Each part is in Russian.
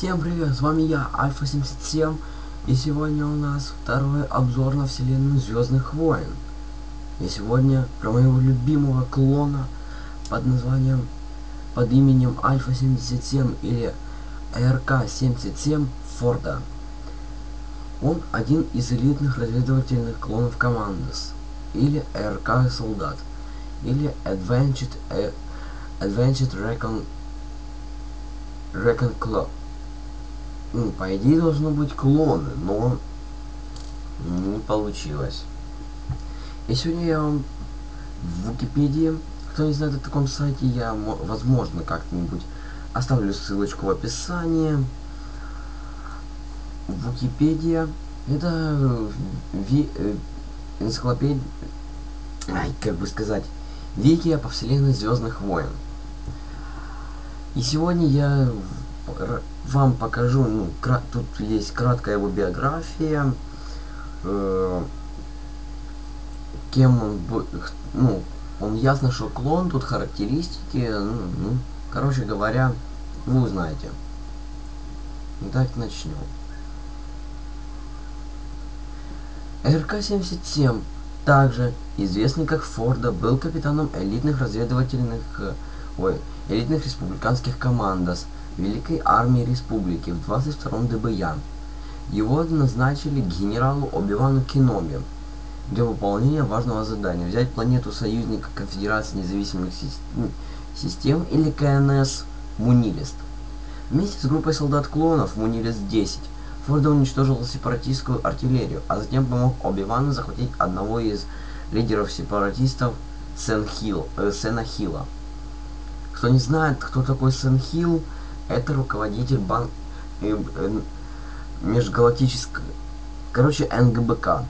Всем привет, с вами я, Альфа 77, и сегодня у нас второй обзор на вселенную Звездных войн. И сегодня про моего любимого клона под именем Альфа 77 или РК 77 Форда. Он один из элитных разведывательных клонов Командос, или РК Солдат, или Advanced Recon Club. По идее должно быть клоны, но не получилось. И сегодня я вам в Википедии, кто не знает о таком сайте, я, возможно, как-нибудь оставлю ссылочку в описании. Википедия это энциклопедия, как бы сказать, Викия по вселенной Звездных войн. И сегодня я вам покажу, тут есть краткая его биография, кем он был, он ясно, что клон, тут характеристики, короче говоря, вы узнаете. Итак, начнем. РК-77, также известный как Форда, был капитаном элитных республиканских командос Великой Армии Республики в 22-м ДБЯ. Его назначили к генералу Оби-Вану Кеноби для выполнения важного задания — взять планету союзника Конфедерации независимых систем или КНС Мунилист. Вместе с группой солдат-клонов Мунилист-10 Форда уничтожил сепаратистскую артиллерию, а затем помог Оби-Вану захватить одного из лидеров сепаратистов Сена Хилла. Кто не знает, кто такой Сен Хилл, это руководитель межгалактического, НГБК,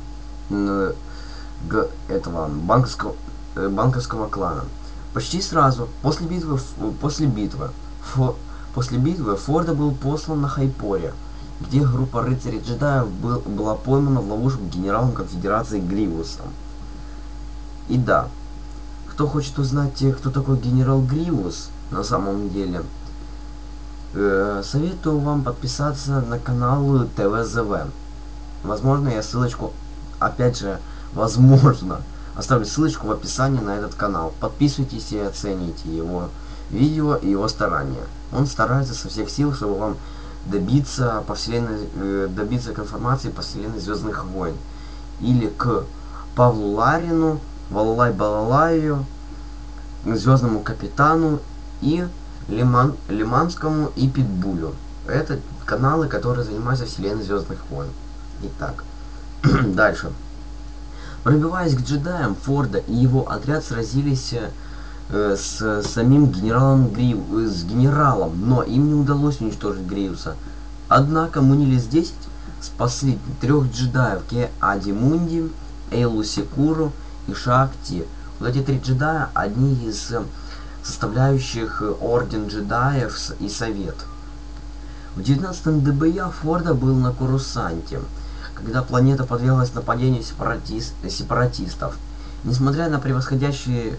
этого банковского клана. Почти сразу после битвы Форда был послан на Хайпоре, где группа рыцарей-джедаев была поймана в ловушку генералом конфедерации Гривусом. И да, кто хочет узнать, кто такой генерал Гривус на самом деле, советую вам подписаться на канал ТВЗВ. Возможно, я ссылочку, опять же, возможно, оставлю ссылочку в описании на этот канал. Подписывайтесь и оцените его видео и его старания. Он старается со всех сил, чтобы вам добиться к информации по вселенной Звездных войн. Или к Павлу Ларину, Балалаю, Звездному капитану и Лиманскому и Питбулю. Это каналы, которые занимаются вселенной Звездных войн. Итак, дальше. Пробиваясь к джедаям, Форда и его отряд сразились с самим генералом, но им не удалось уничтожить Гривуса. Однако Мунилис-10 спасли 3 джедаев: Ке-Ади-Мунди, Эйлу Секуру и Шаак-Ти. Вот эти 3 джедая — одни из составляющих Орден джедаев и Совет. В 19-м ДБЯ Форда был на Корусанте, когда планета подверглась нападению сепаратистов. Несмотря на превосходящие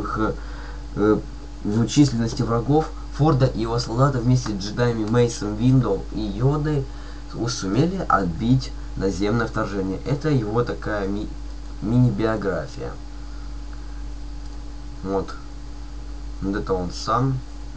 в численности врагов, Форда и его солдаты вместе с джедаями Мейсом Виндоу и Йодой сумели отбить наземное вторжение. Это его такая мини-биография. Вот это он сам.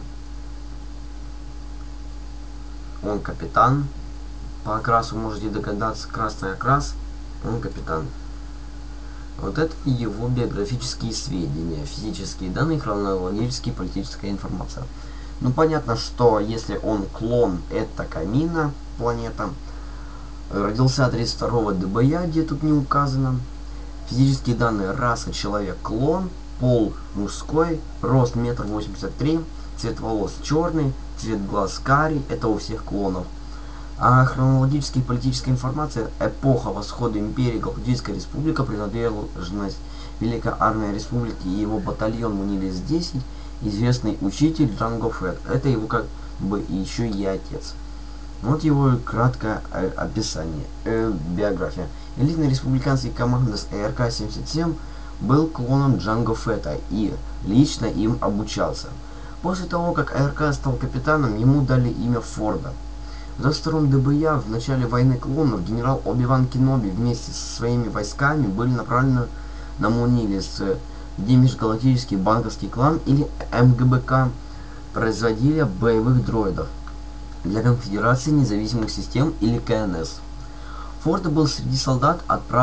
Он капитан. По окрасу можете догадаться, красный окрас, он капитан. Вот это его биографические сведения, физические данные, хронологические, политическая информация. Понятно, что если он клон, это Камина, планета. Родился от 32-го ДБЯ, где тут не указано. Физические данные: раса человек-клон, пол мужской, рост 1,83 м, цвет волос черный, цвет глаз карий, это у всех клонов. А хронологическая и политическая информация: эпоха восхода империи, Галактическая республика, принадлежность Великой Армии Республики и его батальон Мунилис-10, известный учитель Джанго Фетт. Это его как бы еще и отец. Вот его краткое описание, биография. Элитный республиканский командос РК-77 был клоном Джанго Фетта и лично им обучался. После того, как РК стал капитаном, ему дали имя Форда. В 22-м ДБЯ в начале войны клонов генерал Оби-Ван Кеноби вместе со своими войсками были направлены на Мунилис, где межгалактический банковский клан или МГБК производили боевых дроидов для Конфедерации независимых систем или КНС. Форда был среди солдат,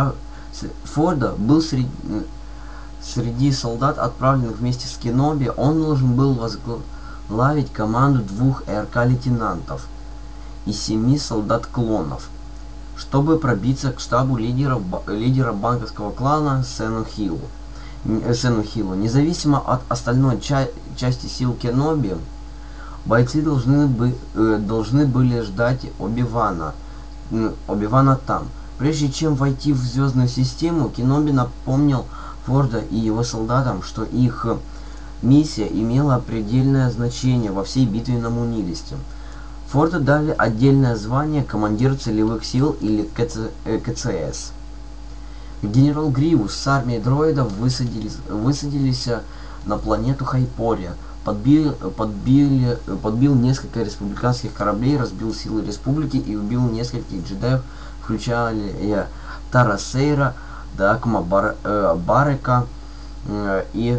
отправленных вместе с Кеноби. Он должен был возглавить команду 2 РК-лейтенантов и 7 солдат-клонов, чтобы пробиться к штабу лидера банковского клана Сэну Хиллу. Независимо от остальной части сил Кеноби, бойцы должны были ждать Оби-Вана там. Прежде чем войти в звездную систему, Кеноби напомнил Форда и его солдатам, что их миссия имела предельное значение во всей битве на Мунилисте. Форду дали отдельное звание командир целевых сил или КЦС. Генерал Гривус с армией дроидов высадились на планету Хайпория, подбил несколько республиканских кораблей, разбил силы республики и убил нескольких джедаев, включая Тара Сейра, Дакма Барека и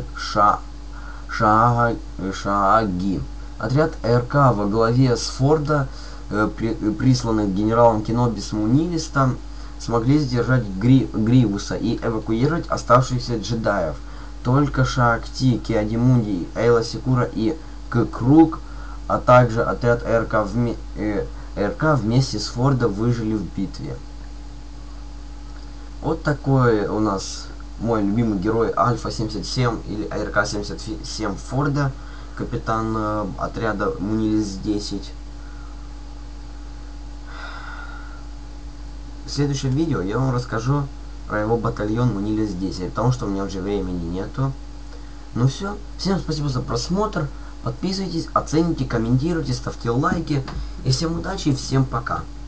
Шааги. Отряд РК во главе с Форда, присланный генералом Кеноби с Мунилиста, смогли сдержать Гривуса и эвакуировать оставшихся джедаев. Только Шаакти, Киадимунди, Эйла Секура и Круг, а также отряд РК вместе с Фордом выжили в битве. Вот такой у нас мой любимый герой Альфа-77 или РК-77 Форда, капитан отряда Мунилис-10. В следующем видео я вам расскажу про его батальон Мунилис-10, потому что у меня уже времени нету. Ну все, всем спасибо за просмотр, подписывайтесь, оцените, комментируйте, ставьте лайки, и всем удачи и всем пока.